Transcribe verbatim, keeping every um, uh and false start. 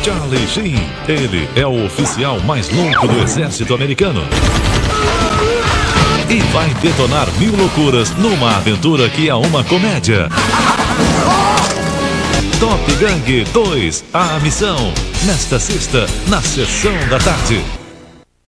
Charlie Sheen. Ele é o oficial mais louco do exército americano. E vai detonar mil loucuras numa aventura que é uma comédia. Top Gang dois, A Missão. Nesta sexta, na sessão da tarde.